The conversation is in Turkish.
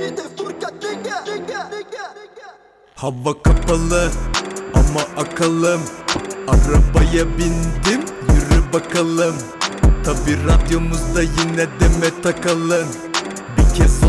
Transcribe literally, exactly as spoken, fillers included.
Hava kapalı ama akalım. Arabaya bindim, yürü bakalım. Tabi radyomuzda yine Demet Akalın. Bir kez